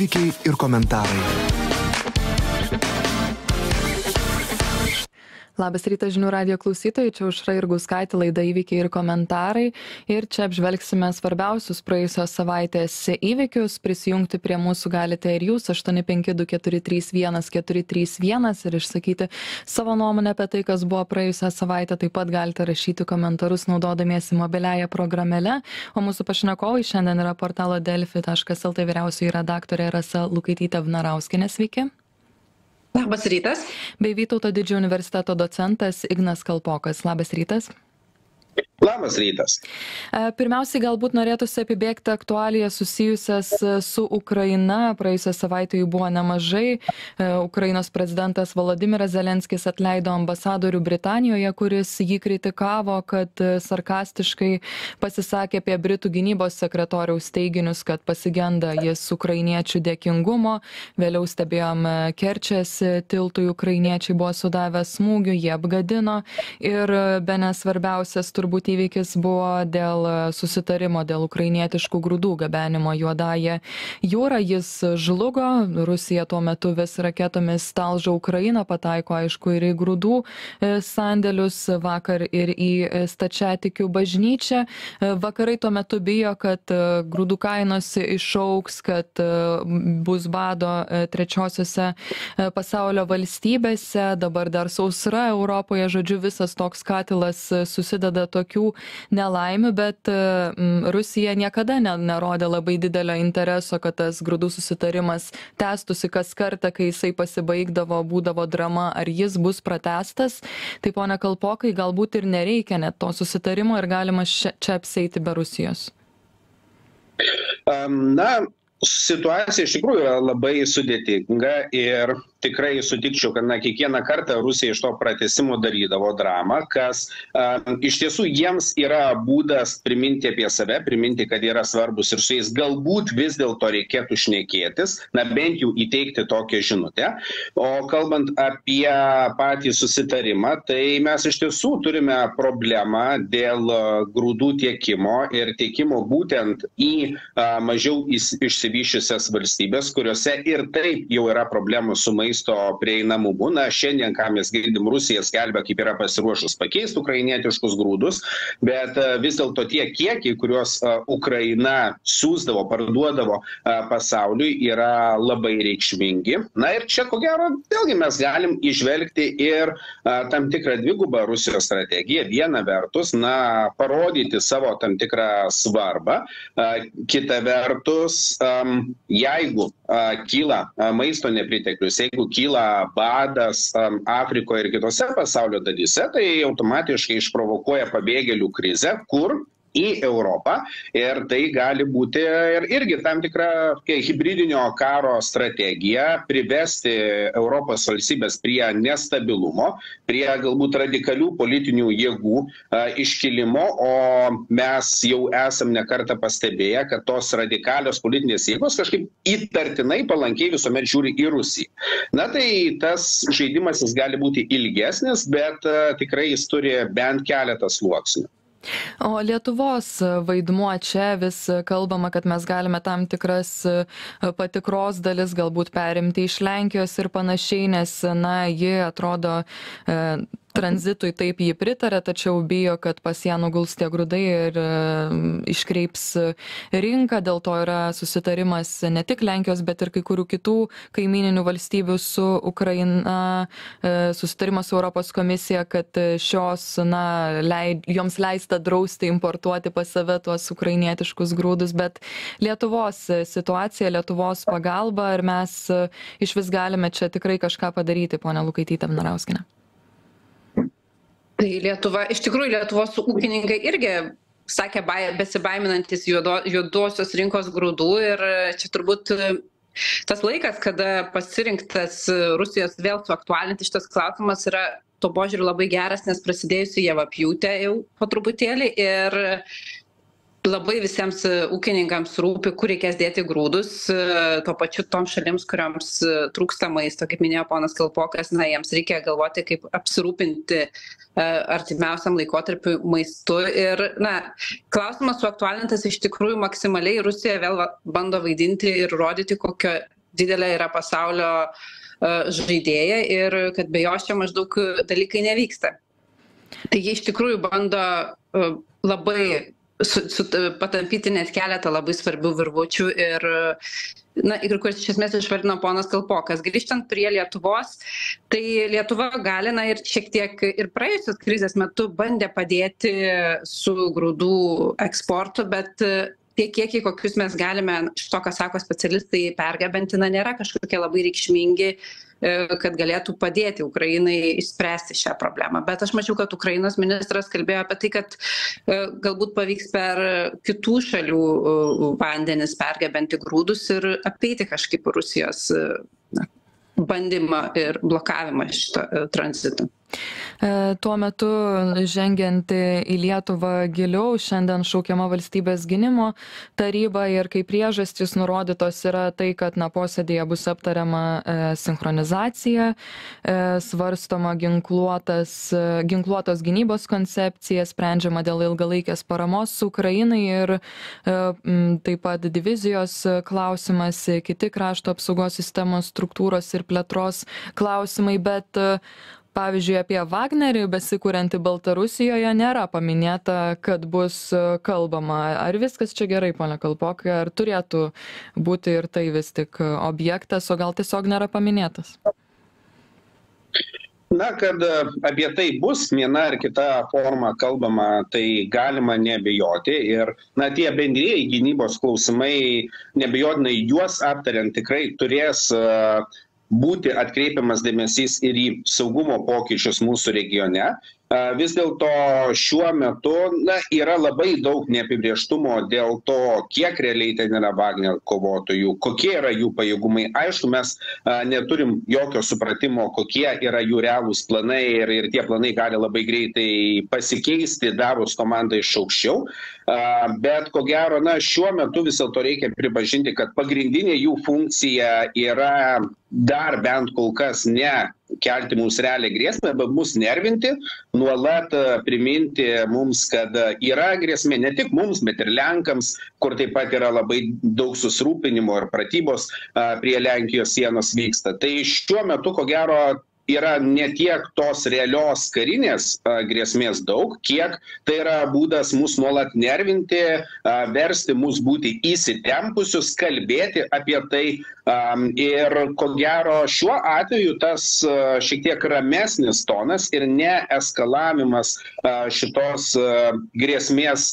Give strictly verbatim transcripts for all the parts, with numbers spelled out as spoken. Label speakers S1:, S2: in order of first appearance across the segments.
S1: Įvykiai ir komentarai.
S2: Labas rytas žinių radijo klausytojai, čia Aušra Jurgauskaitė, laida Įvykiai ir komentarai. Ir čia apžvelgsime svarbiausius praėjusios savaitės įvykius. Prisijungti prie mūsų galite ir jūs aštuoni penki du keturi trys vienas keturi trys vienas ir išsakyti savo nuomonę apie tai, kas buvo praėjusią savaitę. Taip pat galite rašyti komentarus naudodamiesi mobiliąją programėlę. O mūsų pašnekovai šiandien yra portalo delfi taškas lt vyriausioji redaktorė Rasa Lukaitytė Vnarauskienė. Sveiki.
S3: Labas rytas.
S2: Bei Vytauto didžiojo universiteto docentas Ignas Kalpokas. Labas rytas.
S4: Labas rytas.
S2: Pirmiausiai galbūt norėtųsi apibėgti aktualijas susijusias su Ukraina. Praėjusią savaitę jų buvo nemažai. Ukrainos prezidentas Volodimiras Zelenskis atleido ambasadorių Britanijoje, kuris jį kritikavo, kad sarkastiškai pasisakė apie Britų gynybos sekretoriaus teiginius, kad pasigenda jis ukrainiečių dėkingumo. Vėliau stebėjom Kerčės tiltui ukrainiečiai buvo sudavę smūgių, jie apgadino. Ir bene svarbiausias turbūt įvykis buvo dėl susitarimo dėl ukrainietiškų grūdų gabenimo Juodąją jūrą. Jis žlugo. Rusija tuo metu vis raketomis talžo Ukrainą, pataiko aišku ir į grūdų sandėlius, vakar ir į stačiatikių bažnyčią. Vakarai tuo metu bijo, kad grūdų kainos išauks, kad bus bado trečiosiose pasaulio valstybėse. Dabar dar sausra Europoje, žodžiu, visas toks katilas susideda tokių nelaimių, bet Rusija niekada nerodė labai didelio intereso, kad tas grūdų susitarimas tęstųsi kas kartą, kai jisai pasibaigdavo, būdavo drama, ar jis bus pratęstas. Tai pone Kalpokai, galbūt ir nereikia net to susitarimo ir galima čia apsieiti be Rusijos.
S4: Um, na, situacija iš tikrųjų yra labai sudėtinga ir tikrai sutikčiau, kad na, kiekvieną kartą Rusija iš to pratęsimo darydavo dramą, kas um, iš tiesų jiems yra būdas priminti apie save, priminti, kad yra svarbus ir su jais galbūt vis dėlto reikėtų šnekėtis, na bent jau įteikti tokią žinutę. O kalbant apie patį susitarimą, tai mes iš tiesų turime problemą dėl grūdų tiekimo ir tiekimo būtent į uh, mažiau išsivysčiusias valstybės, kuriuose ir taip jau yra problemų su maisto maisto prieinamumu. Na, šiandien, ką mes girdim, Rusija skelbia, kaip yra pasiruošus pakeisti ukrainietiškus grūdus, bet vis dėlto tie kiekiai, kuriuos Ukraina siųsdavo, parduodavo pasauliui, yra labai reikšmingi. Na ir čia, ko gero, vėlgi mes galim įžvelgti ir tam tikrą dvigubą Rusijos strategiją. Viena vertus, na, parodyti savo tam tikrą svarbą. Kita vertus, jeigu kyla maisto nepriteklius, jeigu kyla badas um, Afrikoje ir kitose pasaulio dalyse, tai automatiškai išprovokuoja pabėgėlių krizę, kur į Europą, ir tai gali būti ir irgi tam tikra hibridinio karo strategija privesti Europos valstybės prie nestabilumo, prie galbūt radikalių politinių jėgų a, iškilimo, o mes jau esam ne kartą pastebėję, kad tos radikalios politinės jėgos kažkaip įtartinai palankiai visuomet žiūri į Rusiją. Na tai tas žaidimas jis gali būti ilgesnis, bet a, tikrai jis turi bent keletą sluoksnių.
S2: O Lietuvos vaidmuo čia, vis kalbama, kad mes galime tam tikras patikros dalis galbūt perimti iš Lenkijos ir panašiai, nes, na, ji atrodo e, tranzitui taip jį pritarė, tačiau bijo, kad pas ją nuguls tie grūdai ir e, iškreips rinką. Dėl to yra susitarimas ne tik Lenkijos, bet ir kai kurių kitų kaimininių valstybių su Ukraina, e, susitarimas su Europos komisija, kad šios, na, leid, joms leista drausti importuoti pas save tuos ukrainietiškus grūdus, bet Lietuvos situacija, Lietuvos pagalba, ir mes iš vis galime čia tikrai kažką padaryti, ponia Lukaitytė Vnarauskienė.
S3: Tai Lietuva, iš tikrųjų Lietuvos ūkininkai irgi sakė besibaiminantis juodo, juodosios rinkos grūdų, ir čia turbūt tas laikas, kada pasirinktas Rusijos vėl suaktualinti šitas klausimas, yra tuo požiūriu labai geras, nes prasidėjusi javapjūtė jau po truputėlį, ir labai visiems ūkininkams rūpi, kur reikės dėti grūdus, tuo pačiu toms šalims, kuriams trūksta maisto, kaip minėjo ponas Kalpokas, na, jiems reikia galvoti, kaip apsirūpinti artimiausiam laikotarpiu maistu. Ir, na, klausimas suaktualintas iš tikrųjų maksimaliai. Rusija vėl bando vaidinti ir rodyti, kokio didelė yra pasaulio žaidėja ir kad be jos čia maždaug dalykai nevyksta. Tai jie iš tikrųjų bando labai su, su, patampyti net keletą labai svarbių virvučių ir, na, ir kuris iš esmės išvardino ponas Kalpokas. Grįžtant prie Lietuvos, tai Lietuva gali, na, ir šiek tiek ir praėjusios krizės metu bandė padėti su grūdų eksportu, bet tie kiekiai, kokius mes galime, šito, ką sako specialistai, pergabenti, na, nėra kažkokie labai reikšmingi, kad galėtų padėti Ukrainai išspręsti šią problemą. Bet aš mačiau, kad Ukrainos ministras kalbėjo apie tai, kad galbūt pavyks per kitų šalių vandenis pergabenti grūdus ir apeiti kažkaip Rusijos na, bandymą ir blokavimą šito tranzito.
S2: Tuo metu, žengiant į Lietuvą giliau, šiandien šaukiama valstybės gynimo taryba ir kaip priežastys nurodytos yra tai, kad na, posėdėje bus aptariama e, sinchronizacija, e, svarstoma ginkluotas, e, ginkluotos gynybos koncepcija, sprendžiama dėl ilgalaikės paramos Ukrainai ir e, m, taip pat divizijos klausimas, kiti krašto apsaugos sistemos struktūros ir plėtros klausimai, bet e, pavyzdžiui, apie Wagnerį besikuriantį Baltarusijoje nėra paminėta, kad bus kalbama. Ar viskas čia gerai, ponia Kalpokai, ar turėtų būti ir tai vis tik objektas, o gal tiesiog nėra paminėtas?
S4: Na, kad apie tai bus viena ar kita forma kalbama, tai galima neabejoti. Ir na, tie bendrieji gynybos klausimai, neabejotinai juos aptariant tikrai turės uh, būti atkreipiamas dėmesys ir į saugumo pokyčius mūsų regione. Vis dėlto šiuo metu na, yra labai daug neapibrėžtumo dėl to, kiek realiai ten yra Wagner kovotojų, kokie yra jų pajėgumai. Aišku, mes a, neturim jokio supratimo, kokie yra jų realūs planai ir, ir tie planai gali labai greitai pasikeisti, davus komandą iš aukščiau. A, bet ko gero, na, šiuo metu vis dėlto reikia pripažinti, kad pagrindinė jų funkcija yra dar bent kol kas ne kelti mums realią grėsmę, bet mus nervinti, nuolat priminti mums, kad yra grėsmė ne tik mums, bet ir Lenkams, kur taip pat yra labai daug susirūpinimo ir pratybos prie Lenkijos sienos vyksta. Tai šiuo metu, ko gero, yra ne tiek tos realios karinės a, grėsmės daug, kiek tai yra būdas mus nuolat nervinti, a, versti mus būti įsitempusius, kalbėti apie tai. A, ir ko gero šiuo atveju tas a, šiek tiek ramesnis tonas ir neeskalavimas a, šitos a, grėsmės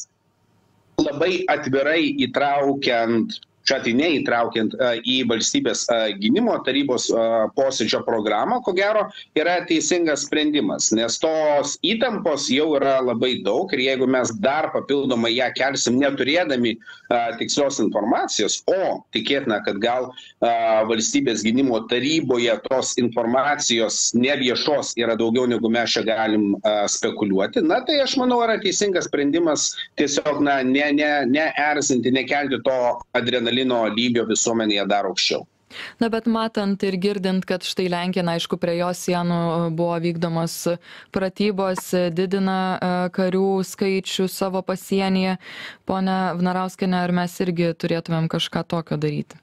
S4: labai atvirai įtraukiant šiuo atveju neįtraukiant a, į valstybės a, gynimo tarybos a, posėdžio programą, ko gero, yra teisingas sprendimas, nes tos įtampos jau yra labai daug ir jeigu mes dar papildomai ją kelsim neturėdami a, tikslios informacijos, o tikėtina, kad gal a, valstybės gynimo taryboje tos informacijos neviešos yra daugiau negu mes čia galim a, spekuliuoti, na tai aš manau yra teisingas sprendimas tiesiog na, ne, ne, neerzinti, nekelti to adrenalino lygio visuomenėje dar aukščiau.
S2: Na, bet matant ir girdint, kad štai Lenkija, na, aišku, prie jos sienų buvo vykdomos pratybos, didina karių skaičių savo pasienyje. Pone Vnarauskiene, ar mes irgi turėtumėm kažką tokio daryti?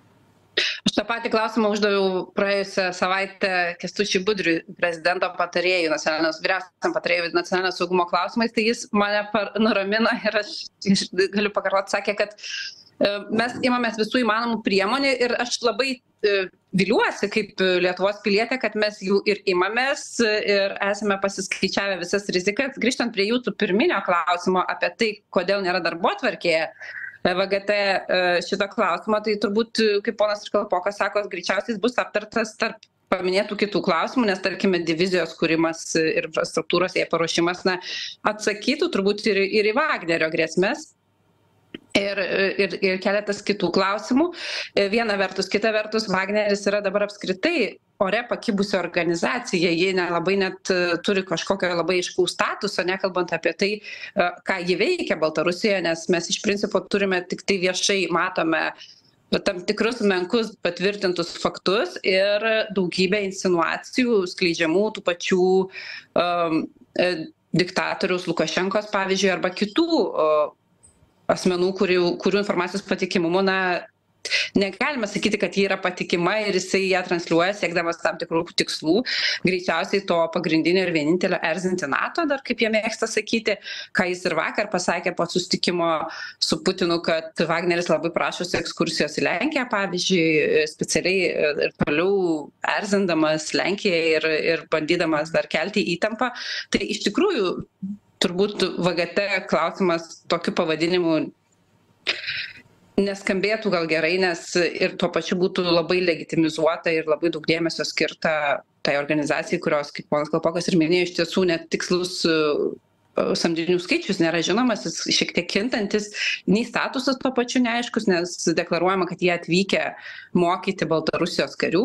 S3: Aš tą patį klausimą uždaviau praėjusią savaitę Kęstučiui Budriui, prezidento patarėjui, vyriausiam patarėjui nacionalinio saugumo klausimais, tai jis mane nuramino ir aš galiu pakartoti, sakė, kad mes imamės visų įmanomų priemonių ir aš labai viliuosi kaip Lietuvos pilietė, kad mes jų ir imamės ir esame pasiskaičiavę visas rizikas. Grįžtant prie jūsų pirminio klausimo apie tai, kodėl nėra darbotvarkėje V G T šito klausimo, tai turbūt, kaip ponas Kalpokas sako, greičiausiai bus aptartas tarp paminėtų kitų klausimų, nes, tarkime, divizijos kūrimas ir infrastruktūros jai paruošimas, na, atsakytų turbūt ir, ir į Wagnerio grėsmes. Ir, ir, ir keletas kitų klausimų. Viena vertus, kita vertus, Wagneris yra dabar apskritai ore pakibusi organizacija. Ji nelabai net turi kažkokio labai aiškaus statuso, nekalbant apie tai, ką ji veikia Baltarusijoje, nes mes iš principo turime tik tai viešai matome tam tikrus menkus patvirtintus faktus ir daugybę insinuacijų skleidžiamų tų pačių um, diktatoriaus Lukašenkos, pavyzdžiui, arba kitų uh, asmenų, kurių, kurių informacijos patikimumu, na, negalime sakyti, kad ji yra patikima ir jisai ją transliuoja siekdamas tam tikrų tikslų. Greičiausiai to pagrindinio ir vienintelio erzinti NATO, dar kaip jie mėgsta sakyti, ką jis ir vakar pasakė po susitikimo su Putinu, kad Wagneris labai prašosi ekskursijos į Lenkiją, pavyzdžiui, specialiai ir toliau erzindamas Lenkiją ir, ir bandydamas dar kelti įtampą. Tai iš tikrųjų turbūt V G T klausimas tokiu pavadinimu neskambėtų gal gerai, nes ir tuo pačiu būtų labai legitimizuota ir labai daug dėmesio skirta tai organizacijai, kurios, kaip ponas Kalpokas ir minėjo, iš tiesų net tikslus samdinių skaičius nėra žinomas, jis šiek tiek kintantis, nei statusas tuo pačiu neaiškus, nes deklaruojama, kad jie atvykę mokyti Baltarusijos karių.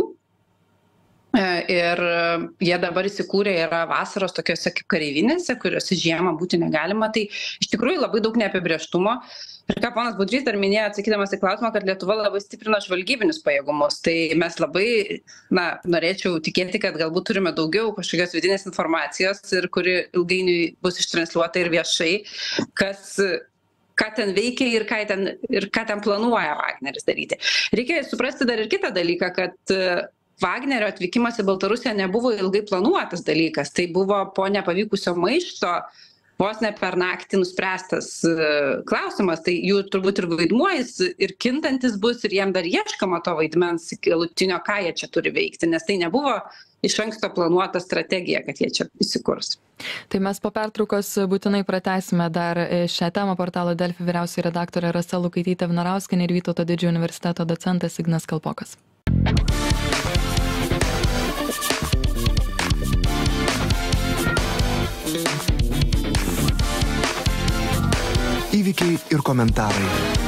S3: Ir jie dabar įsikūrė yra vasaros tokiuose kaip kareivinėse, kuriuose žiemą būti negalima. Tai iš tikrųjų labai daug neapibrėžtumo. Ir ką ponas Budrys dar minėjo, atsakydamas į klausimą, kad Lietuva labai stiprina žvalgybinius pajėgumus. Tai mes labai, na, norėčiau tikėti, kad galbūt turime daugiau kažkokios vidinės informacijos ir kuri ilgainiui bus ištransliuota ir viešai, kas ką ten veikia ir ką ten, ir ką ten planuoja Wagneris daryti. Reikia suprasti dar ir kitą dalyką, kad Wagnerio atvykimas į Baltarusiją nebuvo ilgai planuotas dalykas. Tai buvo po nepavykusio maišto vos ne per naktį nuspręstas klausimas. Tai jų turbūt ir vaidmuojas ir kintantis bus ir jiem dar ieškama to vaidmens galutinio, ką jie čia turi veikti, nes tai nebuvo iš anksto planuota strategija, kad jie čia įsikurs.
S2: Tai mes po pertraukos būtinai pratęsime dar šią temą. Portalo Delfi vyriausioji redaktorė Rasa Lukaitytė Vnarauskienė ir Vytauto didžiojo universiteto docentas Ignas Kalpokas.
S1: Įvykiai ir komentarai.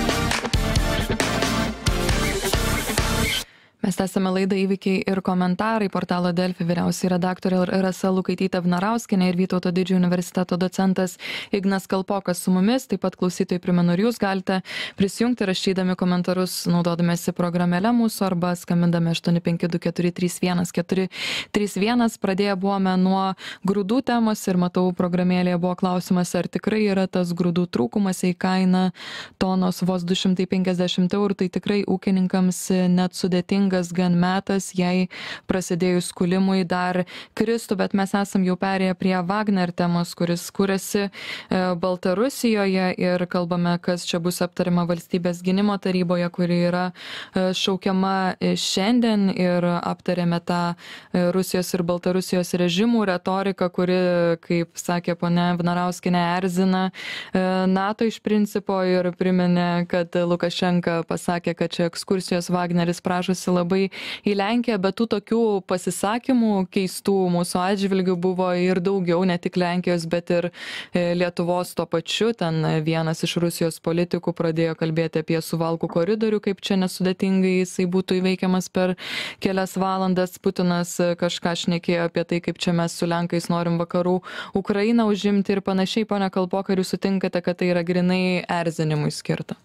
S2: Mes tęsame laidą Įvykiai ir komentarai. Portalo Delfi vyriausioji redaktorė Rasa Lukaitytė Vnarauskienė ir Vytauto didžiojo universiteto docentas Ignas Kalpokas su mumis. Taip pat klausytojai primenu, ir jūs galite prisijungti rašydami komentarus naudodamiesi programėle mūsų arba skambindami aštuoni penki du keturi trys vienas keturi trys vienas. Pradėję buvome nuo grūdų temos ir matau programėlėje buvo klausimas, ar tikrai yra tas grūdų trūkumas, jei kaina tonos vos du šimtai penkiasdešimt eurų, tai tikrai ūkininkams net sudėtinga gan metas, jei prasidėjus kulimui dar kristų, bet mes esam jau perėję prie Wagner temos, kuris kūrėsi Baltarusijoje ir kalbame, kas čia bus aptariama Valstybės gynimo taryboje, kuri yra šaukiama šiandien, ir aptarėme tą Rusijos ir Baltarusijos režimų retoriką, kuri, kaip sakė ponia Vnarauskienė, erzina NATO iš principo ir priminė, kad Lukašenka pasakė, kad čia ekskursijos Wagneris prašosi labai labai į Lenkiją, bet tų tokių pasisakymų keistų mūsų atžvilgių buvo ir daugiau, ne tik Lenkijos, bet ir Lietuvos to pačiu. Ten vienas iš Rusijos politikų pradėjo kalbėti apie Suvalkų koridorių, kaip čia nesudėtingai jisai būtų įveikiamas per kelias valandas. Putinas kažką šnekėjo apie tai, kaip čia mes su Lenkais norim vakarų Ukrainą užimti ir panašiai. Pone Kalpokai, ar jūs sutinkate, kad tai yra grinai erzinimui skirta?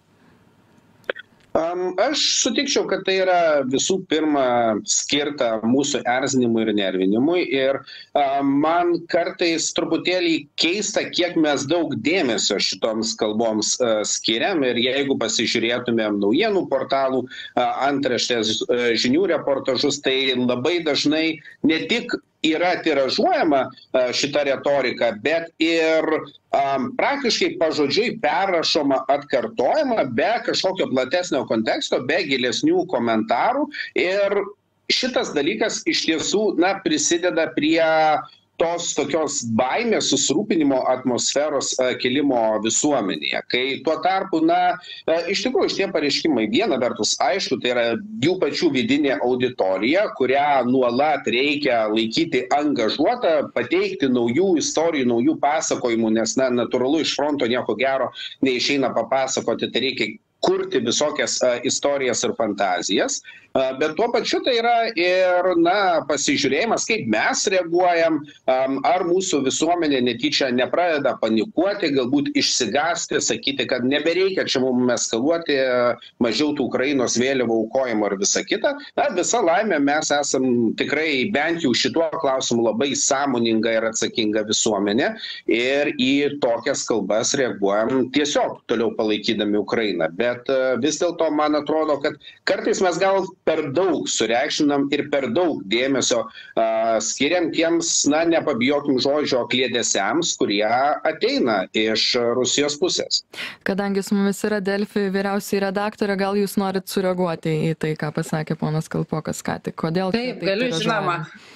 S4: Um, aš sutikčiau, kad tai yra visų pirma skirta mūsų erzinimui ir nervinimui ir um, man kartais truputėlį keista, kiek mes daug dėmesio šitoms kalboms uh, skiriam, ir jeigu pasižiūrėtumėm naujienų portalų uh, antraštės uh, žinių reportažus, tai labai dažnai ne tik yra tiražuojama šita retorika, bet ir um, praktiškai pažodžiui perrašoma, atkartojama be kažkokio platesnio konteksto, be gilesnių komentarų. Ir šitas dalykas iš tiesų, na, prisideda prie tos tokios baimės, susirūpinimo atmosferos kilimo visuomenėje. Kai tuo tarpu, na, iš tikrųjų, šitie pareiškimai viena vertus, aišku, tai yra jų pačių vidinė auditorija, kurią nuolat reikia laikyti angažuotą, pateikti naujų istorijų, naujų pasakojimų, nes, na, natūralu, iš fronto nieko gero neišeina papasakoti, tai reikia kurti visokias uh, istorijas ir fantazijas. Bet tuo pačiu tai yra ir, na, pasižiūrėjimas, kaip mes reaguojam, ar mūsų visuomenė netyčia nepradeda panikuoti, galbūt išsigąsti, sakyti, kad nebereikia čia mums eskaluoti, mažiau tų Ukrainos vėliavų aukojimo ir visa kita. Na, visa laimė, mes esam tikrai bent jau šituo klausimu labai sąmoninga ir atsakinga visuomenė ir į tokias kalbas reaguojam tiesiog toliau palaikydami Ukrainą. Bet vis dėlto man atrodo, kad kartais mes gal per daug sureikšminam ir per daug dėmesio uh, skiriam tiems, na, nepabijokim žodžio, kliedesiams, kurie ateina iš Rusijos pusės.
S2: Kadangi su mumis yra Delfi vyriausiai redaktorė, gal jūs norit sureaguoti į tai, ką pasakė ponas Kalpokas ką tik? Kodėl?
S3: Taip, taip galiu, žinoma.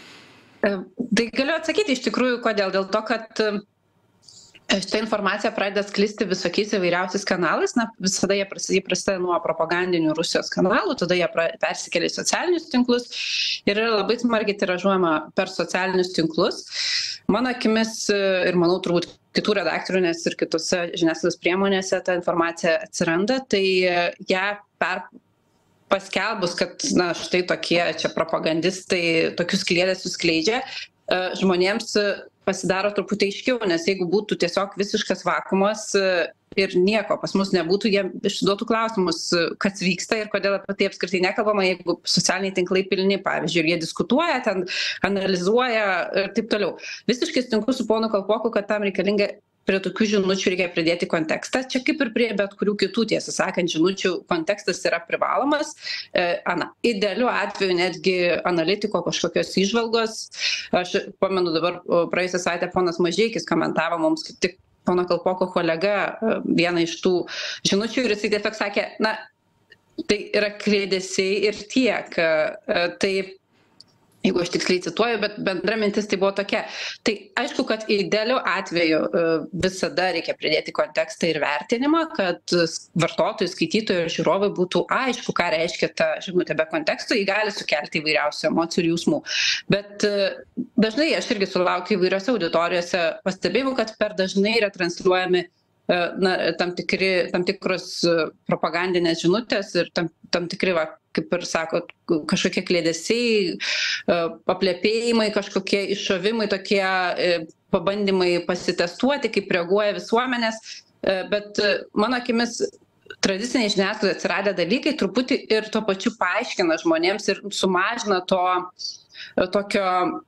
S3: Tai galiu atsakyti iš tikrųjų, kodėl. Dėl to, kad šitą informaciją pradeda sklisti visokiais įvairiausiais kanalais. Na, visada jie prasideda nuo propagandinių Rusijos kanalų, tada jie persikelia į socialinius tinklus ir yra labai smarkiai tiražuojama per socialinius tinklus. Mano akimis ir manau turbūt kitų redaktorių, nes ir kitose žiniasklaidos priemonėse ta informacija atsiranda, tai ją per paskelbus, kad na, štai tokie čia propagandistai tokius kliedesius skleidžia, žmonėms pasidaro truputį aiškiau, nes jeigu būtų tiesiog visiškas vakuumas ir nieko pas mus nebūtų, jie išduotų klausimus, kas vyksta ir kodėl apie tai apskritai nekalbama, jeigu socialiniai tinklai pilni, pavyzdžiui, ir jie diskutuoja, ten analizuoja ir taip toliau. Visiškai sutinku su ponu Kalpoku, kad tam reikalinga prie tokių žinučių reikia pridėti kontekstą. Čia kaip ir prie bet kurių kitų, tiesą sakant, žinučių kontekstas yra privalomas. Ana, idealiu atveju netgi analitiko kažkokios įžvalgos. Aš pamenu dabar praėjusią savaitę ponas Mažeikis komentavo mums kaip tik pono Kalpoko kolega vieną iš tų žinučių ir jisai tiesiog sakė, na, tai yra kliedesiai ir tiek. Tai jeigu aš tiksliai cituoju, bet bendra mintis tai buvo tokia. Tai aišku, kad idealiu atveju visada reikia pridėti kontekstą ir vertinimą, kad vartotojai, skaitytojai ir žiūrovai būtų aišku, ką reiškia ta žinutė be konteksto, jį gali sukelti įvairiausių emocijų ir jausmų. Bet dažnai aš irgi sulaukiu įvairiose auditorijose pastebėjimų, kad per dažnai yra transliuojami na, tam, tikri, tam tikros propagandinės žinutės ir tam, tam tikri, va, kaip ir sakot, kažkokie kliedesiai, paplepėjimai, kažkokie iššovimai, tokie pabandymai pasitestuoti, kaip reaguoja visuomenės. Bet mano akimis tradiciniai žiniasklaidoje atsiradę dalykai truputį ir tuo pačiu paaiškina žmonėms ir sumažina to tokio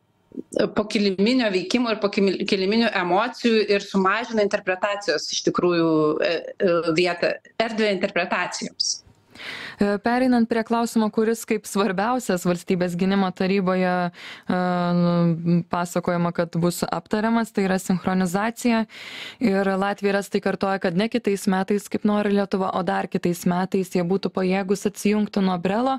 S3: pokiliminio veikimo ir pokiliminio emocijų ir sumažina interpretacijos iš tikrųjų vietą, erdvę interpretacijoms.
S2: Pereinant prie klausimo, kuris kaip svarbiausias valstybės gynimo taryboje pasakojama, kad bus aptariamas, tai yra sinchronizacija. Ir Latvija ir Estai kartoja, kad ne kitais metais, kaip nori Lietuva, o dar kitais metais jie būtų pajėgus atsijungti nuo Brelo.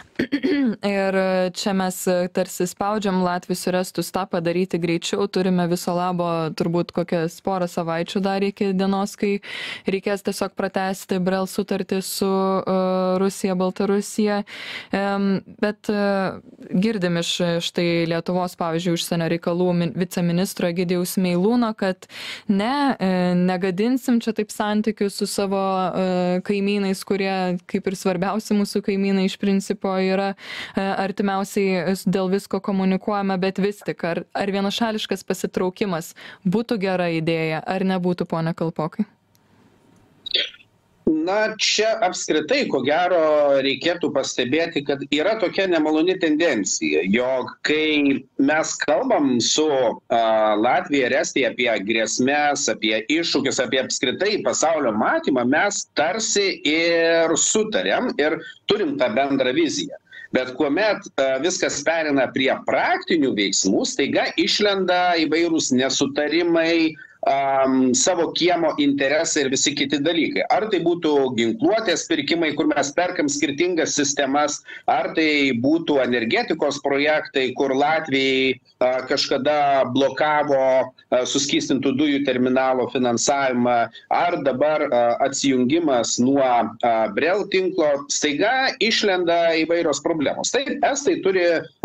S2: Ir čia mes tarsi spaudžiam Latvius ir Estus tą padaryti greičiau. Turime viso labo turbūt kokias porą savaičių dar iki dienos, kai reikės tiesiog pratęsti Brel sutartį su uh, Rusija, Baltarusija, bet girdim iš štai Lietuvos, pavyzdžiui, užsienio reikalų viceministro Egidijaus Meilūno, kad ne, negadinsim čia taip santykių su savo kaimynais, kurie kaip ir svarbiausi mūsų kaimynai iš principo yra artimiausiai dėl visko komunikuojame, bet vis tik, ar, ar vienašališkas pasitraukimas būtų gera idėja, ar nebūtų, pone Kalpokai?
S4: Na, čia apskritai, ko gero, reikėtų pastebėti, kad yra tokia nemaloni tendencija, jog kai mes kalbam su uh, Latvija ir Estija apie grėsmės, apie iššūkius, apie apskritai pasaulio matymą, mes tarsi ir sutarėm ir turim tą bendrą viziją. Bet kuomet uh, viskas perina prie praktinių veiksmų, staiga išlenda įvairūs nesutarimai, Um, savo kiemo interesai ir visi kiti dalykai. Ar tai būtų ginkluotės pirkimai, kur mes perkam skirtingas sistemas, ar tai būtų energetikos projektai, kur Latvijai uh, kažkada blokavo uh, suskystintų dujų terminalo finansavimą, ar dabar uh, atsijungimas nuo uh, Brel tinklo, staiga išlenda įvairios problemos. Taip, Estai turi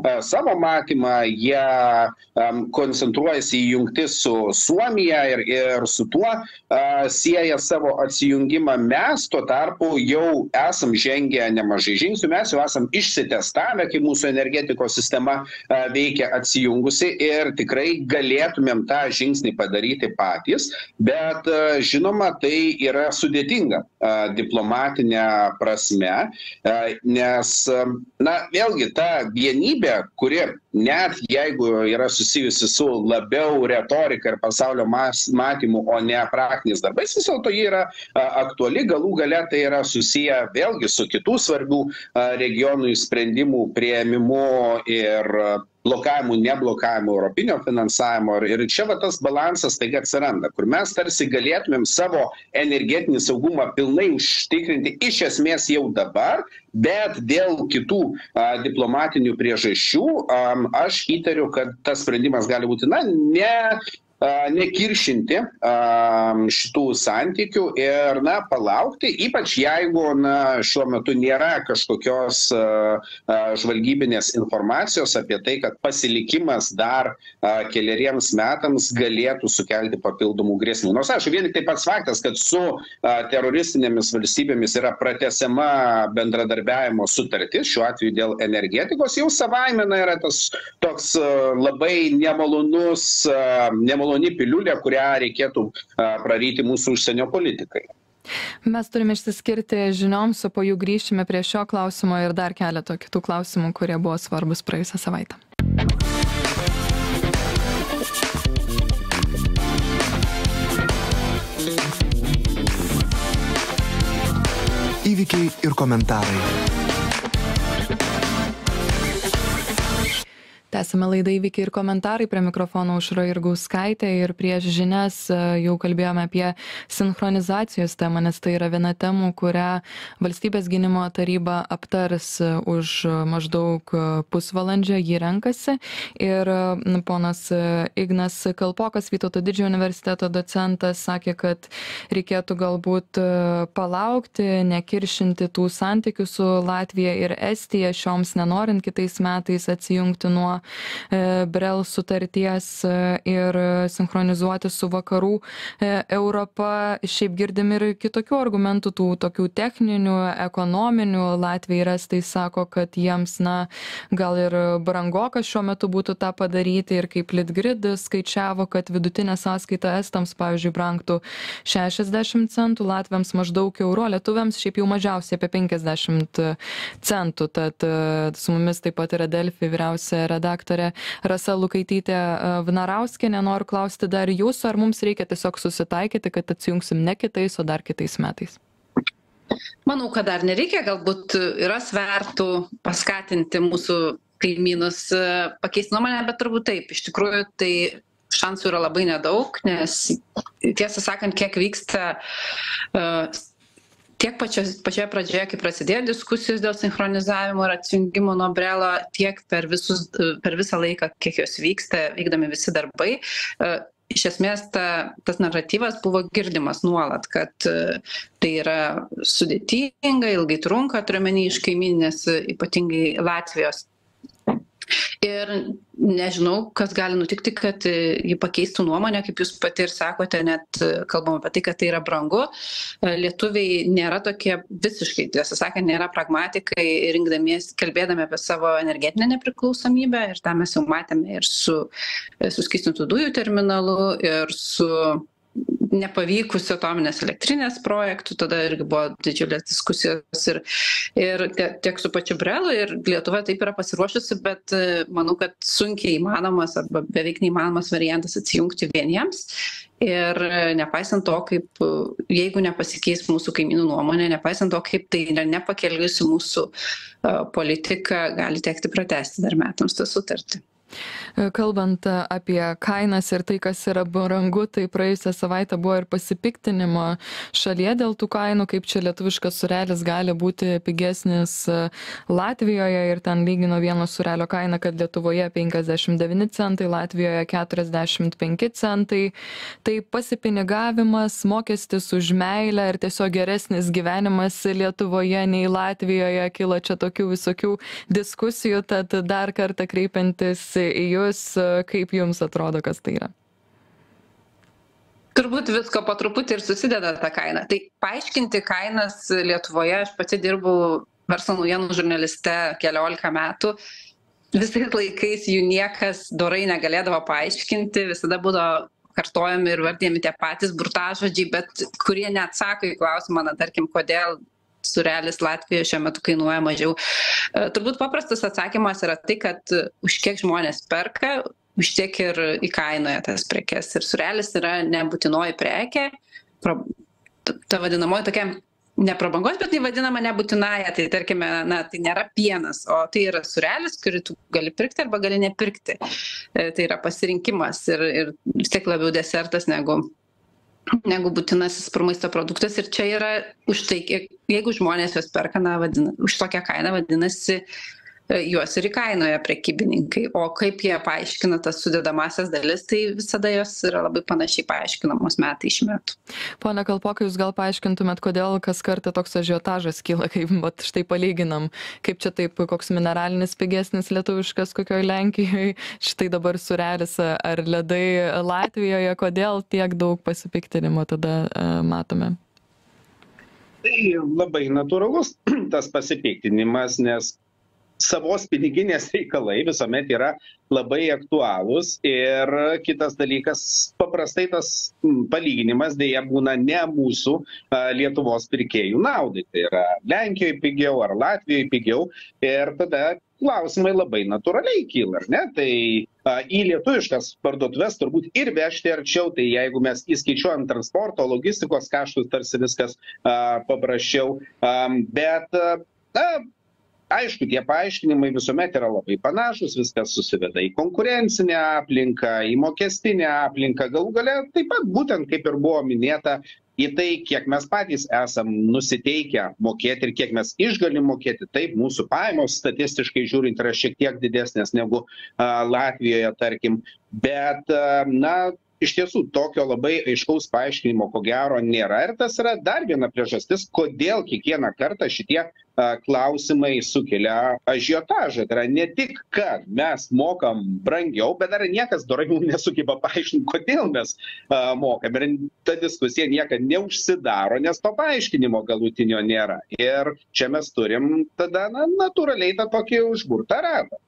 S4: savo matymą, jie koncentruojasi į jungtis su Suomija ir, ir su tuo sieja savo atsijungimą. Mes tuo tarpu jau esam žengę nemažai žingsnių, mes jau esam išsitestavę, kaip mūsų energetikos sistema veikia atsijungusi ir tikrai galėtumėm tą žingsnį padaryti patys, bet žinoma, tai yra sudėtinga diplomatinė prasme, nes, na, vėlgi ta vienybė, kuri net jeigu yra susijusi su labiau retorika ir pasaulio matymu, o ne praktiniais darbais, vis dėlto ji yra aktuali, galų gale tai yra susiję vėlgi su kitų svarbių regionų sprendimų priėmimu ir blokavimu, neblokavimu europinio finansavimo. Ir čia va tas balansas taigi atsiranda, kur mes tarsi galėtumėm savo energetinį saugumą pilnai užtikrinti iš esmės jau dabar, bet dėl kitų a, diplomatinių priežasčių a, aš įtariu, kad tas sprendimas gali būti, na, ne nekiršinti šitų santykių ir, na, palaukti, ypač jeigu, na, šiuo metu nėra kažkokios žvalgybinės informacijos apie tai, kad pasilikimas dar keleriems metams galėtų sukelti papildomų grėsmių. Nors, aišku, vien tik tai pats faktas, kad su teroristinėmis valstybėmis yra pratęsiama bendradarbiavimo sutartis, šiuo atveju dėl energetikos, jau savaime na, yra tas toks labai nemalonus, nemalonus maloni piliulė, kurią reikėtų praryti mūsų užsienio politikai.
S2: Mes turime išsiskirti žinioms, o po jų grįšime prie šio klausimo ir dar keleto kitų klausimų, kurie buvo svarbus praėjusią savaitę.
S1: Įvykiai ir komentarai.
S2: Tęsime laidą Įvykiai ir komentarai, prie mikrofono Aušra Jurgauskaitė ir prieš žinias jau kalbėjome apie sinchronizacijos temą, nes tai yra viena temų, kurią Valstybės gynimo taryba aptars už maždaug pusvalandžio, jį renkasi. Ir ponas Ignas Kalpokas, Vytauto Didžiojo universiteto docentas, sakė, kad reikėtų galbūt palaukti, nekiršinti tų santykių su Latvija ir Estija, šioms nenorint kitais metais atsijungti nuo Brel sutarties ir sinchronizuoti su vakarų Europa. Šiaip girdim ir kitokių argumentų, tų tokių techninių, ekonominių. Latvija ir Estai sako, kad jiems, na, gal ir brangokas šiuo metu būtų tą padaryti ir kaip Litgrid skaičiavo, kad vidutinė sąskaita Estams, pavyzdžiui, brangtų šešiasdešimt centų, Latviams maždaug euro, lietuviams šiaip jau mažiausiai apie penkiasdešimt centų. Tad su mumis taip pat yra Delfi vyriausia redaktorė Daktarė Rasa Lukaitytė Vnarauskienė. Noriu klausti dar jūsų, ar mums reikia tiesiog susitaikyti, kad atsijungsim ne kitais, o dar kitais metais?
S3: Manau, kad dar nereikia, galbūt yra svertų paskatinti mūsų kaimynus pakeisti nuomonę, bet turbūt taip, iš tikrųjų tai šansų yra labai nedaug, nes tiesą sakant, kiek vyksta uh, tiek pačios, pačioje pradžioje, kai prasidėjo diskusijos dėl sinchronizavimo ir atsijungimo nuo Brelo, tiek per, visus, per visą laiką, kiek jos vyksta, vykdomi visi darbai, iš esmės ta, tas naratyvas buvo girdimas nuolat, kad tai yra sudėtinga, ilgai trunka, turiuomenį iš kaimyninės, ypatingai Latvijos. Ir nežinau, kas gali nutikti, kad jį pakeistų nuomonę, kaip jūs pati ir sakote, net kalbam apie tai, kad tai yra brangu. Lietuviai nėra tokie visiškai, tiesą sakant, nėra pragmatikai, rinkdamiesi, kalbėdami apie savo energetinę nepriklausomybę, ir tą mes jau matėme ir su suskystintų dujų terminalu, ir su nepavykusių atominės elektrinės projektų, tada irgi buvo didžiulės diskusijos ir, ir tiek su pačiu Brelu, ir Lietuva taip yra pasiruošusi, bet manau, kad sunkiai įmanomas arba beveik neįmanomas variantas atsijungti vieniems. Ir nepaisant to, kaip, jeigu nepasikeis mūsų kaimynų nuomonė, nepaisant to, kaip tai yra nepakeliui su mūsų politika, gali tekti pratęsti dar metams tą sutartį.
S2: Kalbant apie kainas ir tai, kas yra brangu, tai praėjusią savaitę buvo ir pasipiktinimo šalyje dėl tų kainų, kaip čia lietuviškas surelis gali būti pigesnis Latvijoje ir ten lygino vieno surelio kainą, kad Lietuvoje penkiasdešimt devyni centai, Latvijoje keturiasdešimt penki centai. Tai pasipinigavimas, mokestis už meilę ir tiesiog geresnis gyvenimas Lietuvoje nei Latvijoje, kilo čia tokių visokių diskusijų, tad dar kartą kreipiantis į Jūs, kaip Jums atrodo, kas tai yra?
S3: Turbūt visko po truputį ir susideda ta kaina. Tai paaiškinti kainas Lietuvoje, aš pati dirbau verslo naujienų žurnaliste keliolika metų, visais laikais jų niekas dorai negalėdavo paaiškinti, visada būdavo kartojami ir vardėjami tie patys burtažodžiai, bet kurie neatsako į klausimą, na tarkim, kodėl surelis Latvijoje šiuo metu kainuoja mažiau. Turbūt paprastas atsakymas yra tai, kad už kiek žmonės perka, už tiek ir įkainoja tas prekes. Ir surelis yra nebūtinoji prekė, ta vadinamoji tokia neprabangos, bet tai vadinama nebūtinaja. Tai tarkime, na, tai nėra pienas, o tai yra surelis, kurį tu gali pirkti arba gali nepirkti. Tai yra pasirinkimas ir, ir vis tiek labiau desertas negu negu būtinasis maisto produktas. Ir čia yra už tai, jeigu žmonės juos perka, na, vadina, už tokią kainą, vadinasi, juos ir įkainoja prekybininkai. O kaip jie paaiškina tas sudedamasias dalis, tai visada jos yra labai panašiai paaiškinamos metai iš metų.
S2: Pone Kalpokai, jūs gal paaiškintumėt, kodėl kas kartą toks ažiotažas kyla, kaip vat, štai palyginam, kaip čia taip, koks mineralinis pigesnis lietuviškas kokioj Lenkijoje, štai dabar surelis ar ledai Latvijoje, kodėl tiek daug pasipiktinimo tada uh, matome?
S4: Tai labai natūralus tas pasipiktinimas, nes savos piniginės reikalai visuomet yra labai aktualūs ir kitas dalykas, paprastai tas palyginimas dėja būna ne mūsų a, Lietuvos pirkėjų naudai. Tai yra Lenkijoje pigiau ar Latvijoje pigiau ir tada klausimai labai natūraliai kyla, ar ne? Tai a, į lietuviškas parduotuves turbūt ir vežti arčiau, tai jeigu mes įskaičiuojam transporto, logistikos kaštus, tarsi viskas a, paprasčiau, a, bet a, na, aišku, tie paaiškinimai visuomet yra labai panašus, viskas susiveda į konkurencinę aplinką, į mokestinę aplinką, galų gale taip pat būtent, kaip ir buvo minėta, į tai, kiek mes patys esam nusiteikę mokėti ir kiek mes išgalim mokėti. Taip, mūsų pajamos statistiškai žiūrint yra šiek tiek didesnės negu a, Latvijoje, tarkim, bet, a, na, iš tiesų tokio labai aiškaus paaiškinimo ko gero nėra ir tas yra dar viena priežastis, kodėl kiekvieną kartą šitie a, klausimai sukelia ažiotažą. Tai yra ne tik, kad mes mokam brangiau, bet dar niekas dorai mums nesugeba paaiškinti, kodėl mes a, mokam. Ir ta diskusija niekada neužsidaro, nes to paaiškinimo galutinio nėra. Ir čia mes turim tada na, natūraliai tą tokį užburtą ratą.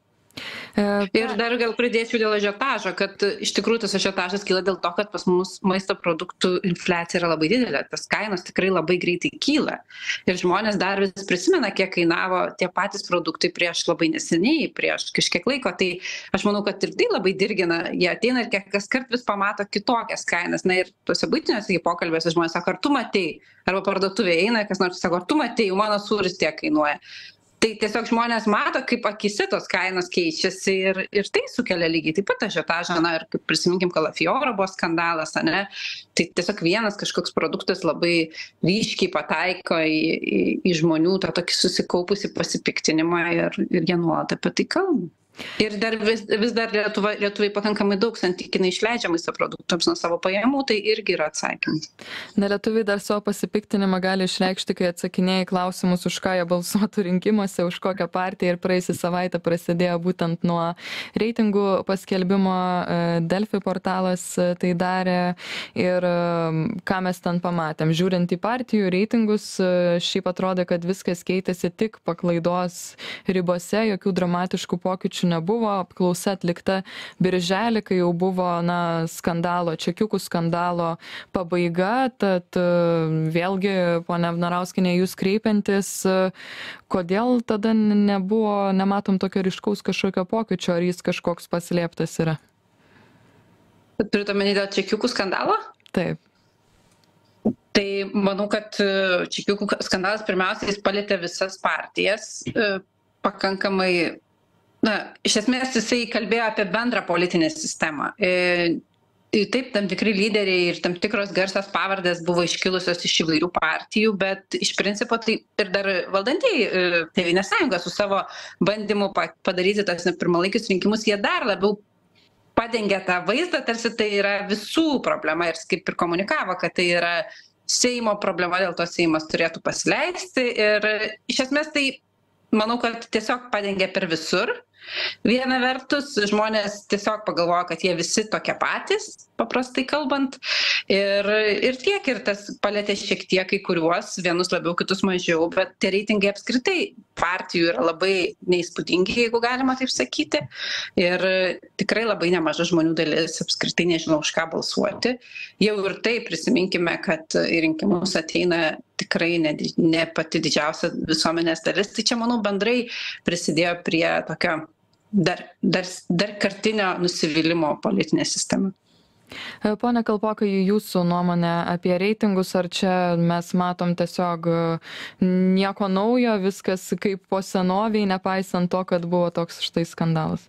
S3: Ir dar gal pridėsiu dėl ažiotažo, kad iš tikrųjų tas ažiotažas kyla dėl to, kad pas mus maisto produktų infliacija yra labai didelė, tas kainos tikrai labai greitai kyla. Ir žmonės dar vis prisimena, kiek kainavo tie patys produktai prieš labai neseniai, prieš kažkiek laiko. Tai aš manau, kad ir tai labai dirgina, jie ateina ir kas kart vis pamato kitokias kainas. Na ir tuose buitiniuose pokalbėse žmonės sako, ar tu matei, arba parduotuvėje eina, kas nors sako, ar tu matei, mano sūris tiek kainuoja. Tai tiesiog žmonės mato, kaip akise tos kainos keičiasi ir, ir tai sukelia lygiai taip pat ažiotažą, na ir kaip prisiminkim, kalafioro buvo skandalas, ne? Tai tiesiog vienas kažkoks produktas labai ryškiai pataiko į, į, į žmonių tą tokį susikaupusi pasipiktinimą ir, ir jie nuolat apie tai kalba. Ir dar vis, vis dar Lietuva, Lietuvai pakankamai daug santykinai išleidžia maisto produktams nuo savo pajamų, tai irgi yra atsakymas.
S2: Na, lietuviai dar savo pasipiktinimą gali išreikšti, kai atsakinėja į klausimus, už ką jie balsuotų rinkimuose, už kokią partiją, ir praėjusią savaitę prasidėjo būtent nuo reitingų paskelbimo, Delfi portalas tai darė ir ką mes ten pamatėm. Žiūrint į partijų reitingus, šiaip atrodė, kad viskas keitėsi tik paklaidos ribose, jokių dramatiškų pokyčių nebuvo. Apklausa atlikta birželį, kai jau buvo na, skandalo, čekiukų skandalo pabaiga, tad vėlgi, ponia Vnarauskienė, jūs kreipiantis, kodėl tada nebuvo, nematom tokio ryškaus kažkokio pokyčio, ar jis kažkoks paslėptas yra?
S3: Turite omeny dėl čekiukų skandalo?
S2: Taip.
S3: Tai manau, kad čekiukų skandalas pirmiausia jis palėtė visas partijas pakankamai Na, iš esmės jisai kalbėjo apie bendrą politinę sistemą. E, taip, tam tikri lyderiai ir tam tikros garsios pavardės buvo iškilusios iš įvairių partijų, bet iš principo tai ir dar valdantieji Tėvynės sąjunga su savo bandymu padaryti tas pirmalaikius rinkimus, jie dar labiau padengia tą vaizdą, tarsi tai yra visų problema ir kaip ir komunikavo, kad tai yra Seimo problema, dėl to Seimas turėtų pasileisti ir iš esmės tai manau, kad tiesiog padengia per visur. Viena vertus, žmonės tiesiog pagalvoja, kad jie visi tokie patys, paprastai kalbant, ir, ir tiek, ir tas palėtė šiek tiek kai kuriuos, vienus labiau, kitus mažiau, bet tie reitingai apskritai partijų yra labai neįspūdingi, jeigu galima taip sakyti, ir tikrai labai nemaža žmonių dalis apskritai nežinau, už ką balsuoti. Jau ir tai prisiminkime, kad į rinkimus ateina tikrai ne, ne pati didžiausia visuomenės dalis, tai čia, manau, bendrai prisidėjo prie tokio dar, dar, dar kartinio nusivylimo politinė sistema.
S2: Pone Kalpokai, jūsų nuomonė apie reitingus, ar čia mes matom tiesiog nieko naujo, viskas kaip po senoviai, nepaisant to, kad buvo toks štai skandalas?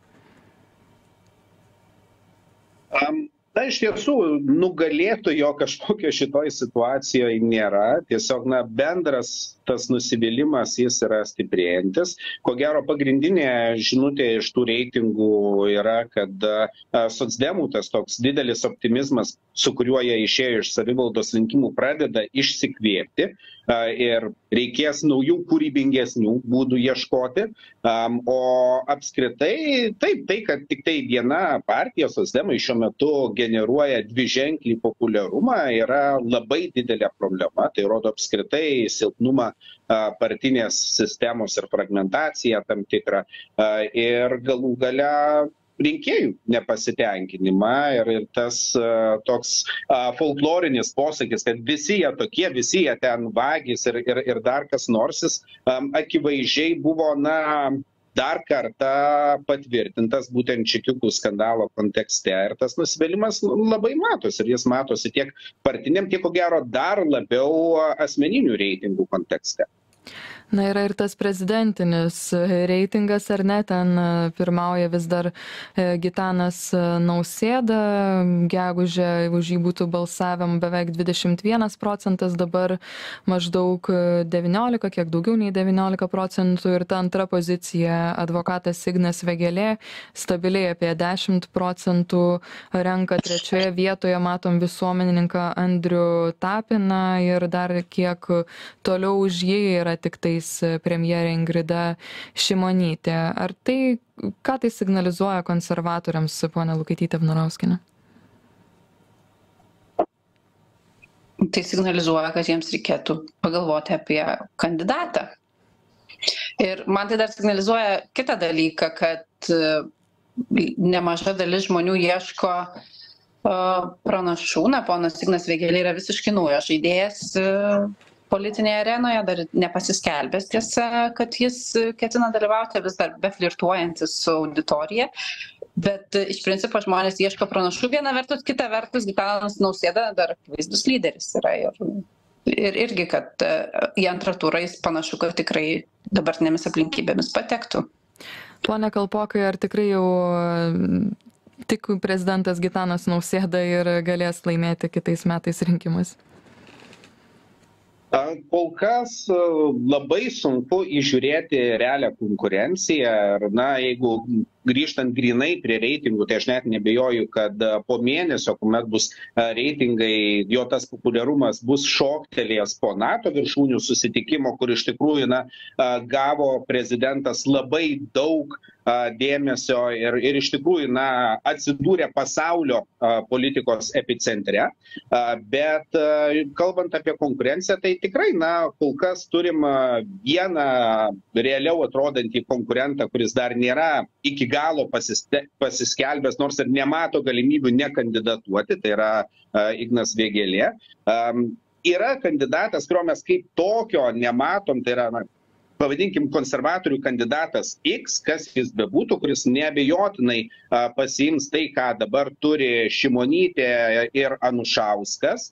S4: Um. Na, iš tiesų, nugalėtojo kažkokio šitoj situacijoje nėra. Tiesiog, na, bendras tas nusivylimas, jis yra stiprėjantis. Ko gero, pagrindinė žinutė iš tų reitingų yra, kad socdemų tas toks didelis optimizmas, su kuriuo jie išėjo iš savivaldos rinkimų, pradeda išsikvėpti ir reikės naujų kūrybingesnių būdų ieškoti. O apskritai, taip, tai, kad tik tai viena partija, socdemai, šiuo metu generuoja dviženklį populiarumą, yra labai didelė problema. Tai rodo apskritai silpnumą partinės sistemos ir fragmentaciją tam tikrą. Ir galų gale rinkėjų nepasitenkinimą ir, ir tas uh, toks uh, folklorinis posakis, kad visi jie tokie, visi jie ten vagys ir, ir, ir dar kas nors, jis um, akivaizdžiai buvo, na, dar kartą patvirtintas būtent čekiukų skandalo kontekste ir tas nusivylimas labai matosi ir jis matosi tiek partiniam, tiek ko gero dar labiau asmeninių reitingų kontekste.
S2: Na, yra ir tas prezidentinis reitingas, ar ne, ten pirmauja vis dar Gitanas Nausėda, gegužę už jį būtų balsavim beveik dvidešimt vienas procentas, dabar maždaug devyniolika, kiek daugiau nei devyniolika procentų, ir ta antra pozicija advokatas Ignas Vėgėlė stabiliai apie dešimt procentų renka, trečioje vietoje matom visuomenininką Andrių Tapiną ir dar kiek toliau už jį yra tik tais premjerė Ingrida Šimonytė. Ar tai, ką tai signalizuoja konservatoriams, ponia Lukaitytė Vnarauskienė?
S3: Tai signalizuoja, kad jiems reikėtų pagalvoti apie kandidatą. Ir man tai dar signalizuoja kitą dalyką, kad nemaža dalis žmonių ieško pranašų. Na, ponas Ignas Vėgėlė yra visiškai naujas žaidėjas politinėje arenoje, dar nepasiskelbęs tiesa, kad jis ketina dalyvauti, vis dar beflirtuojantis su auditorija. Bet iš principo žmonės ieško pranašų viena vertus, kita vertus Gitanas Nausėda dar vaizdus lyderis yra. Ir, ir irgi, kad į antrą turą jis panašu, kad tikrai dabartinėmis aplinkybėmis patektų.
S2: Pone Kalpokai, ar tikrai jau tik prezidentas Gitanas Nausėda ir galės laimėti kitais metais rinkimus?
S4: Kol kas labai sunku įžiūrėti realią konkurenciją. Ir, na, jeigu grįžtant grinai prie reitingų, tai aš net nebejoju, kad po mėnesio, kuomet bus reitingai, jo tas populiarumas bus šoktelėjęs po NATO viršūnių susitikimo, kur iš tikrųjų, na, gavo prezidentas labai daug dėmesio ir, ir iš tikrųjų, na, atsidūrė pasaulio politikos epicentre. Bet kalbant apie konkurenciją, tai tikrai, na, kol kas turim vieną realiau atrodantį konkurentą, kuris dar nėra iki galo pasiskelbęs, nors ir nemato galimybių nekandidatuoti, tai yra Ignas Vėgėlė. Yra kandidatas, kurio mes kaip tokio nematom, tai yra, na, pavadinkim, konservatorių kandidatas X, kas jis bebūtų, kuris neabejotinai pasiims tai, ką dabar turi Šimonytė ir Anušauskas.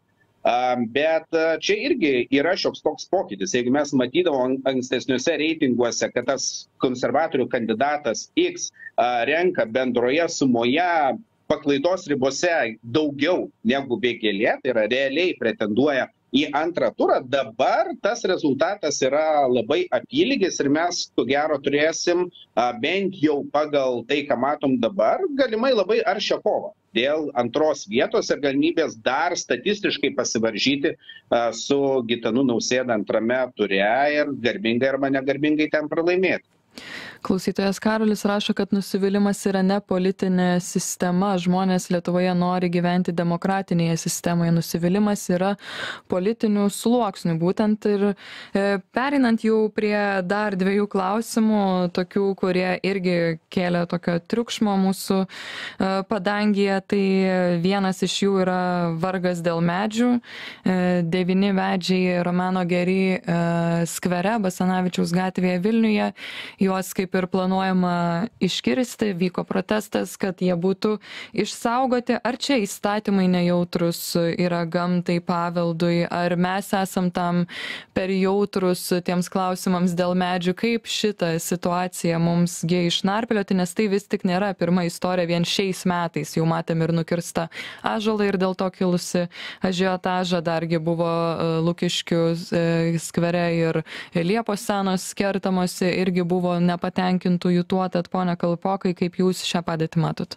S4: Bet čia irgi yra šioks toks pokytis. Jeigu mes matydavom ankstesniuose reitinguose, kad tas konservatorių kandidatas X renka bendroje sumoje paklaidos ribose daugiau negu Vėgėlė, tai yra realiai pretenduoja į antrą turą, dabar tas rezultatas yra labai apylygis ir mes, ko gero, turėsim bent jau pagal tai, ką matom dabar, galimai labai aršią kovą dėl antros vietos ir galimybės dar statistiškai pasivaržyti su Gitanu Nausėda antrame ture ir garbingai arba negarbingai ten pralaimėti.
S2: Klausytojas Karolis rašo, kad nusivylimas yra ne politinė sistema. Žmonės Lietuvoje nori gyventi demokratinėje sistemoje. Nusivylimas yra politinių sluoksnių. Būtent ir e, pereinant jau prie dar dviejų klausimų, tokių, kurie irgi kėlė tokio triukšmo mūsų e, padangyje, tai vienas iš jų yra vargas dėl medžių. E, devyni medžiai Romano Gėry e, skvere, Basanavičiaus gatvėje Vilniuje. Juos kaip ir planuojama iškirsti, vyko protestas, kad jie būtų išsaugoti. Ar čia įstatymai nejautrus yra gamtai, paveldui, ar mes esam tam per jautrus tiems klausimams dėl medžių, kaip šitą situaciją mums gie išnarplioti, nes tai vis tik nėra pirma istorija, vien šiais metais jau matėm ir nukirsta ąžuolą ir dėl to kilusi ažiotažą, dargi buvo Lukiškių skvere ir Liepos senos kertamosi, irgi buvo nepatenkintųjų tuo, tad pone Kalpokai, kaip jūs šią padėtį matot?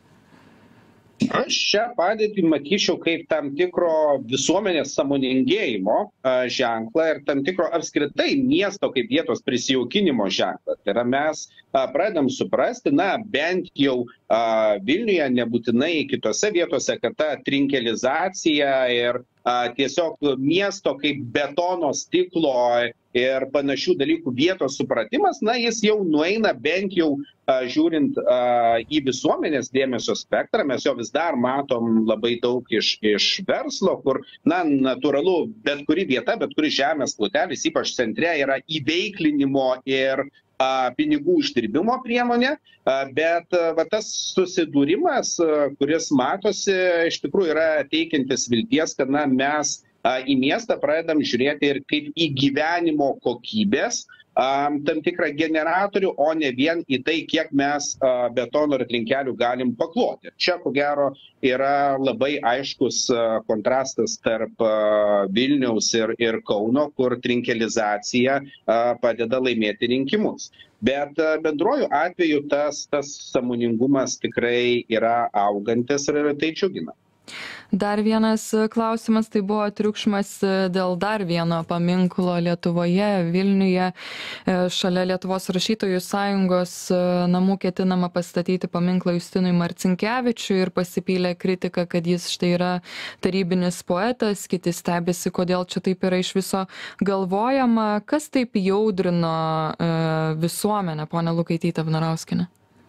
S4: Aš šią padėtį matyčiau kaip tam tikro visuomenės sąmoningėjimo ženklą ir tam tikro apskritai miesto kaip vietos prisijaukinimo ženklą. Tai yra mes pradedam suprasti, na, bent jau Vilniuje, nebūtinai kitose vietose, kad ta trinkelizacija ir tiesiog miesto kaip betono, stiklo ir panašių dalykų vietos supratimas, na, jis jau nueina bent jau žiūrint į visuomenės dėmesio spektrą, mes jo vis dar matom labai daug iš, iš verslo, kur, na, natūralu, bet kuri vieta, bet kuri žemės plotelis, ypač centre, yra įveiklinimo ir pinigų uždirbimo priemonė, bet va, tas susidūrimas, kuris matosi, iš tikrųjų yra teikiantis vilties, kad na, mes į miestą pradedam žiūrėti ir kaip į gyvenimo kokybės tam tikrą generatorių, o ne vien į tai, kiek mes betono ir trinkelių galim pakloti. Čia, ko gero, yra labai aiškus kontrastas tarp Vilniaus ir, ir Kauno, kur trinkelizacija padeda laimėti rinkimus. Bet bendruoju atveju tas, tas sąmoningumas tikrai yra augantis ir tai džiugina.
S2: Dar vienas klausimas, tai buvo triukšmas dėl dar vieno paminklo Lietuvoje, Vilniuje. Šalia Lietuvos rašytojų sąjungos namų ketinama pastatyti paminklą Justinui Marcinkevičiui ir pasipylė kritika, kad jis štai yra tarybinis poetas, kiti stebisi, kodėl čia taip yra iš viso galvojama. Kas taip jaudrino visuomenę, ponia Lukaitytė Vnarauskienė?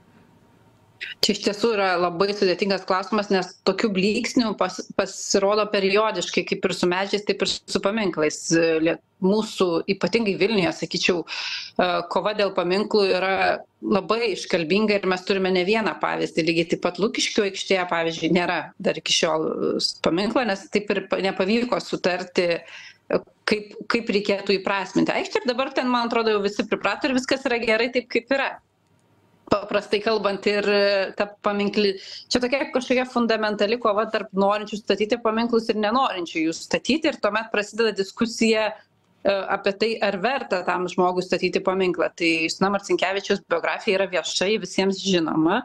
S3: Čia iš tiesų yra labai sudėtingas klausimas, nes tokių blyksnių pas, pasirodo periodiškai, kaip ir su medžiais, taip ir su paminklais. Mūsų, ypatingai Vilniuje, sakyčiau, kova dėl paminklų yra labai iškalbinga ir mes turime ne vieną pavyzdį. Lygiai taip pat Lukiškių aikštėje, pavyzdžiui, nėra dar iki šiol paminklo, nes taip ir nepavyko sutarti, kaip, kaip reikėtų įprasminti aikštę. Ir dabar ten, man atrodo, jau visi priprato ir viskas yra gerai taip, kaip yra. Paprastai kalbant ir ta paminklį, čia tokia kažkokia fundamentali kova tarp norinčių statyti paminklus ir nenorinčių jų statyti ir tuomet prasideda diskusija apie tai, ar verta tam žmogui statyti paminklą. Tai Justino Marcinkevičiaus biografija yra viešai visiems žinoma.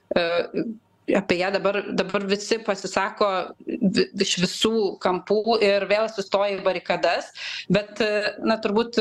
S3: Apie ją dabar, dabar visi pasisako iš visų kampų ir vėl sustoja į barikadas, bet, na, turbūt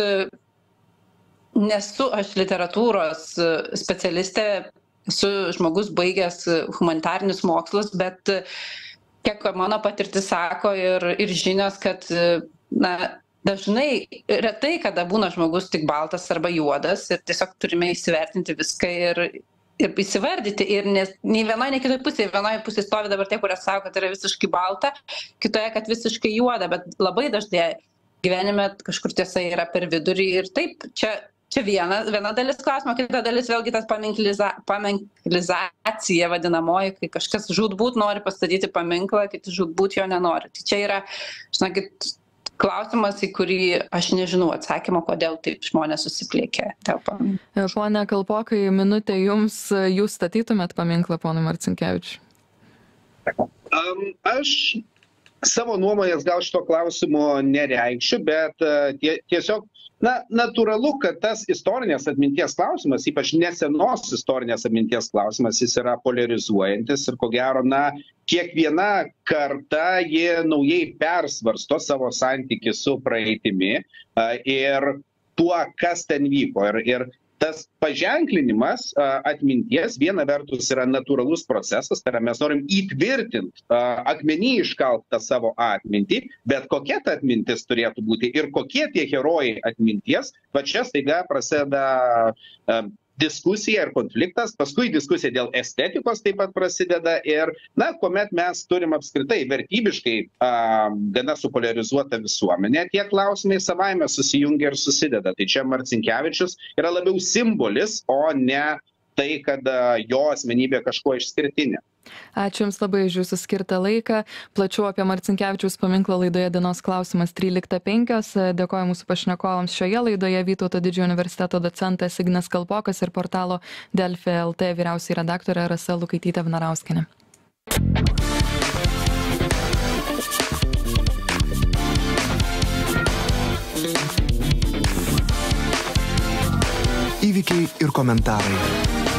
S3: nesu aš literatūros specialistė, esu žmogus baigęs humanitarinius mokslus, bet kiek mano patirtis sako ir, ir žinios, kad na, dažnai, retai kada būna žmogus tik baltas arba juodas ir tiesiog turime įsivertinti viską ir, ir įsivardyti. Ir nes, nei vienoje, nei kitoje pusėje, vienoje pusėje stovi dabar tie, kurie sako, kad yra visiškai balta, kitoje, kad visiškai juoda, bet labai dažnai gyvenime kažkur tiesa yra per vidurį ir taip, čia Čia viena, viena dalis klausimo, kita dalis vėlgi tas paminkliza, paminklizacija vadinamoji, kai kažkas žūtbūt nori pastatyti paminklą, kiti žūtbūt jo nenori. Tai čia yra, žinokit, klausimas, į kurį aš nežinau atsakymą, kodėl taip žmonės susipliekė dėl paminklo.
S2: Pone Kalpokai, minutė jums, jūs statytumėt paminklą ponui Marcinkevičiui?
S4: Um, aš savo nuomonės gal šito klausimo nereikšiu, bet uh, tie, tiesiog Na, natūralu, kad tas istorinės atminties klausimas, ypač nesenos istorinės atminties klausimas, jis yra polarizuojantis ir ko gero, na, kiekviena karta jie naujai persvarsto savo santykį su praeitimi ir tuo, kas ten vyko. Ir, ir tas paženklinimas atminties viena vertus yra natūralus procesas, tai yra mes norim įtvirtinti akmenį iškaltą savo atmintį, bet kokia ta atmintis turėtų būti ir kokie tie herojai atminties, va čia staiga prasideda diskusija ir konfliktas, paskui diskusija dėl estetikos taip pat prasideda ir, na, kuomet mes turim apskritai vertybiškai a, gana supolarizuotą visuomenę, tie klausimai savaime susijungia ir susideda. Tai čia Marcinkevičius yra labiau simbolis, o ne tai, kad a, jo asmenybė kažkuo išskirtinė.
S2: Ačiū Jums labai už Jūsų skirtą laiką. Plačiau apie Marcinkevičiaus paminklą laidoje Dienos klausimas tryliktą penkios. Dėkoju mūsų pašnekovams šioje laidoje. Vytauto didžiojo universiteto docentas Ignas Kalpokas ir portalo Delfi L T vyriausioji redaktorė Rasa Lukaitytė Vnarauskienė.
S1: Įvykiai ir komentarai.